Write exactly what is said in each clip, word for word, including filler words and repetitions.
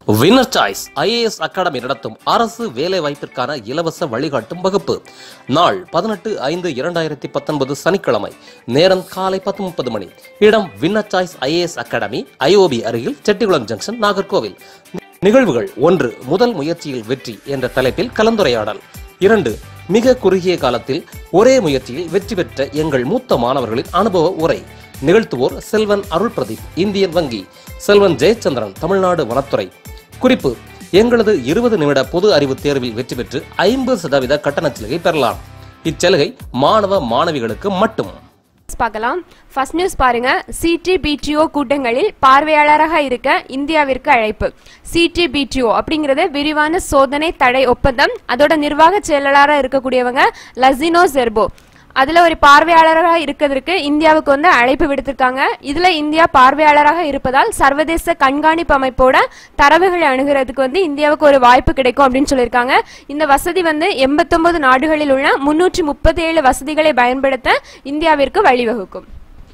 Winner choice IAS academy நடத்தும் அரசு வேலை வாய்ப்பிற்கான இலவச வழிகாட்டும் வகுப்பு நாள் பதினெட்டு ஐந்து இரண்டாயிரத்தி பத்தொன்பது சனிக்கிழமை. நேரம் காலை பத்து முப்பது மணி. இடம் winner choice IAS academy, IOB அருகில் செட்டிகுளம் ஜங்ஷன், நாகர்கோவில். நிகழ்வுகள்: ஒன்று, முதல் முயற்சியில் வெற்றி என்ற தலைப்பில் கலந்துரையாடல். இரண்டு, மிக குறுகிய காலத்தில் ஒரே முயற்சியில் வெற்றி பெற்ற எங்கள் மூத்த மாணவர்களின் அனுபவ உரை. நிகழ்த்துவோர் செல்வன் அருள் பிரதீப், இந்தியன் வங்கி. செல்வன் ஜெயச்சந்திரன், தமிழ்நாடு வனத்துறை. குறிப்பு: எங்களது இருபது நிமிட பொது அறிவு தேர்வில் வெற்றி பெற்று ஐம்பது சதவீத கட்டண சலுகை பெறலாம். இச்சலுகை மாணவ மாணவிகளுக்கு மட்டும். பார்க்கலாம். ஃபர்ஸ்ட் நியூஸ் பாருங்க. சிடிபிடிஓ கூட்டங்களில் பார்வையாளராக இருக்க இந்தியாவிற்கு அழைப்பு. சிடிபிடிஓ அப்படிங்கிறது விரிவான சோதனை தடை ஒப்பந்தம். அதோட நிர்வாக செயலாளராக இருக்கக்கூடியவங்க லசினோ செர்போ. அதுல ஒரு பார்வையாளராக இருக்கிறதுக்கு இந்தியாவுக்கு வந்து அழைப்பு விடுத்திருக்காங்க. இதுல இந்தியா பார்வையாளராக இருப்பதால் சர்வதேச கண்காணிப்பு அமைப்போட தரவுகளை அணுகிறதுக்கு வந்து இந்தியாவுக்கு ஒரு வாய்ப்பு கிடைக்கும் அப்படின்னு சொல்லியிருக்காங்க. இந்த வசதி வந்து எண்பத்தி ஒன்பது நாடுகளில் உள்ள முன்னூற்றி முப்பத்தி ஏழு வசதிகளை பயன்படுத்த இந்தியாவிற்கு வழிவகுக்கும்.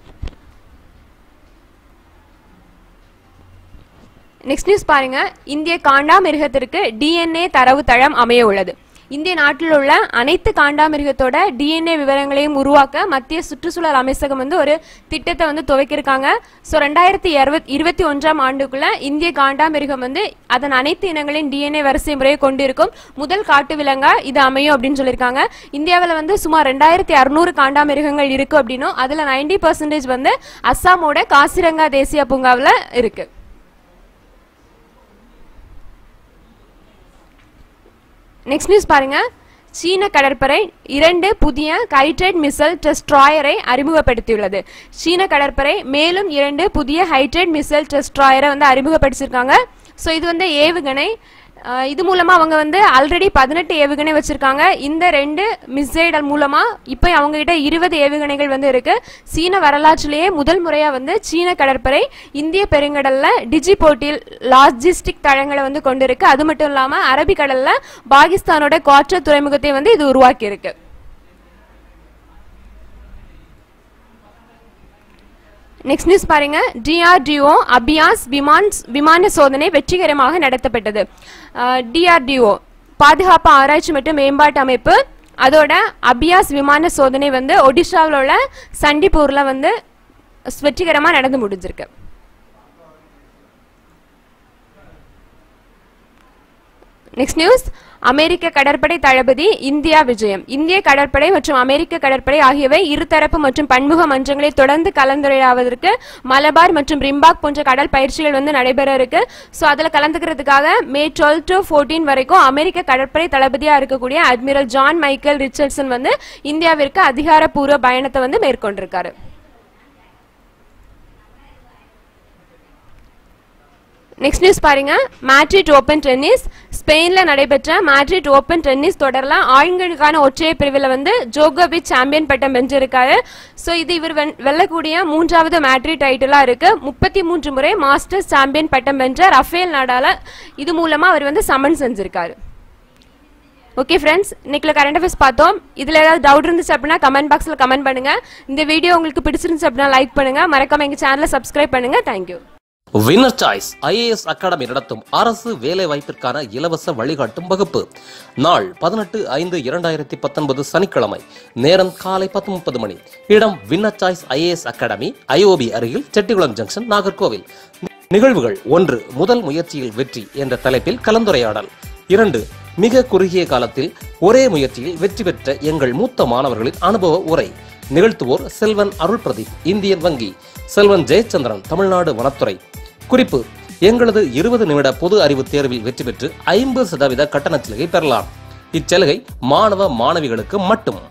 நெக்ஸ்ட் நியூஸ் பாருங்க. இந்திய காண்டாமிருகத்திற்கு டிஎன்ஏ தரவு தளம் அமைய உள்ளது. இந்திய நாட்டில் உள்ள அனைத்து காண்டாமிருகத்தோட டிஎன்ஏ விவரங்களையும் உருவாக்க மத்திய சுற்றுச்சூழல் அமைச்சகம் வந்து ஒரு திட்டத்தை வந்து துவக்கியிருக்காங்க. ஸோ ரெண்டாயிரத்தி இருபத்தி ஒன்றாம் ஆண்டுக்குள்ள இந்திய காண்டாமிருகம் வந்து அதன் அனைத்து இனங்களின் டிஎன்ஏ வரிசை முறையை கொண்டிருக்கும் முதல் காட்டு விலங்கா இது அமையும் அப்படின்னு சொல்லியிருக்காங்க. இந்தியாவில் வந்து சுமார் ரெண்டாயிரத்தி அறுநூறு காண்டாமிருகங்கள் இருக்கு அப்படின்னும் அதுல நைன்டி பர்சன்டேஜ் வந்து அஸ்ஸாமோட காசிரங்கா தேசிய பூங்காவில் இருக்கு. நெக்ஸ்ட் நியூஸ் பாருங்க. சீன கடற்படை இரண்டு புதிய ஹைட்ரைட் மிசைல் டெஸ்ட்ராயரை அறிமுகப்படுத்தியுள்ளது. சீன கடற்படை மேலும் இரண்டு புதிய ஹைட்ரைட் மிசைல் டெஸ்ட்ராயரை வந்து அறிமுகப்படுத்தியிருக்காங்க. ஸோ இது வந்து ஏவுகணை. இது மூலமா அவங்க வந்து ஆல்ரெடி பதினெட்டு ஏவுகணை வச்சிருக்காங்க. இந்த ரெண்டு மிசைல் மூலமா இப்போ அவங்க கிட்ட இருபது ஏவுகணைகள் வந்து இருக்கு. சீன வரலாற்றிலேயே முதல் முறையா வந்து சீன கடற்படை இந்திய பெருங்கடல்ல டிஜி போர்ட்டில் லாஜிஸ்டிக் தளங்களை வந்து கொண்டிருக்கு. அது மட்டும் இல்லாம அரபிக்கடல்ல பாகிஸ்தானோட குவாட்ரா துறைமுகத்தை வந்து இது உருவாக்கி இருக்கு. நெக்ஸ்ட் நியூஸ் பாருங்க. டிஆர்டிஓ அபியாஸ் விமான சோதனை வெற்றிகரமாக நடத்தப்பட்டது. டிஆர்டிஓ பாதுகாப்பு ஆராய்ச்சி மற்றும் மேம்பாட்டு அமைப்பு அதோட அபியாஸ் விமான சோதனை வந்து ஒடிஷாவில் உள்ள சண்டிப்பூர்ல வந்து வெற்றிகரமாக நடந்து முடிஞ்சிருக்கு. Next news. அமெரிக்க கடற்படை தளபதி இந்தியா விஜயம். இந்திய கடற்படை மற்றும் அமெரிக்க கடற்படை ஆகியவை இருதரப்பு மற்றும் பன்முக மன்றங்களில் தொடர்ந்து கலந்துரையாவதற்கு மலபார் மற்றும் ரிம்பாக் போன்ற கடல் பயிற்சிகள் வந்து நடைபெற இருக்கு. ஸோ அதில் கலந்துக்கிறதுக்காக மே டுவெல் டு ஃபோர்டீன் வரைக்கும் அமெரிக்க கடற்படை தளபதியா இருக்கக்கூடிய அட்மிரல் ஜான் மைக்கேல் ரிச்சர்ட்சன் வந்து இந்தியாவிற்கு அதிகாரப்பூர்வ பயணத்தை வந்து மேற்கொண்டிருக்காரு. நெக்ஸ்ட் நியூஸ் பாருங்க. Madrid Open tennis. ஸ்பெயின்ல நடைபெற்ற மேட்ரிட் ஓபன் டென்னிஸ் தொடர்ல ஆண்களுக்கான ஒற்றையர் பிரிவில் வந்து ஜோகோவிச் சாம்பியன் பட்டம் வென்றிருக்காரு. ஸோ இது இவர் வெல்லக்கூடிய மூன்றாவது மேட்ரிட் டைட்டிலா இருக்கு. முப்பத்தி மூன்று முறை மாஸ்டர்ஸ் சாம்பியன் பட்டம் வென்ற ரஃபேல் நடால இது மூலமா அவர் வந்து சமன் செஞ்சிருக்காரு. ஓகே ஃப்ரெண்ட்ஸ், இன்னைக்குள்ள கரண்ட் அஃபேர்ஸ் பார்த்தோம். இதுல ஏதாவது டவுட் இருந்துச்சு அப்படின்னா கமெண்ட் பாக்ஸ்ல கமெண்ட் பண்ணுங்க. இந்த வீடியோ உங்களுக்கு பிடிச்சிருந்துச்சு அப்படின்னா லைக் பண்ணுங்க. மறக்காம எங்க சேனலை சப்ஸ்கிரைப் பண்ணுங்க. Thank you. Winner choice IAS academy நடத்தும் அரசு வேலை வாய்ப்பிற்கான இலவச வழிகாட்டும் வகுப்பு நாள் பதினெட்டு ஐந்து இரண்டாயிரத்தி பத்தொன்பது சனிக்கிழமை. நேரம் காலை பத்து முப்பது மணி. இடம் winner choice IAS academy, IOB அருகில் செட்டிகுளம் ஜங்ஷன், நாகர்கோவில். நிகழ்வுகள்: ஒன்று, முதல் முயற்சியில் வெற்றி என்ற தலைப்பில் கலந்துரையாடல். இரண்டு, மிக குறுகிய காலத்தில் ஒரே முயற்சியில் வெற்றி பெற்ற எங்கள் மூத்த மாணவர்களின் அனுபவ உரை. நிகழ்த்துவோர் செல்வன் அருள் பிரதீப், இந்தியன் வங்கி. செல்வன் ஜெயச்சந்திரன், தமிழ்நாடு வனத்துறை. குறிப்பு: எங்களது இருபது நிமிட பொது அறிவு தேர்வில் வெற்றி பெற்று ஐம்பது சதவீத கட்டண சலுகை பெறலாம். இச்சலுகை மாணவ மாணவிகளுக்கு மட்டும்.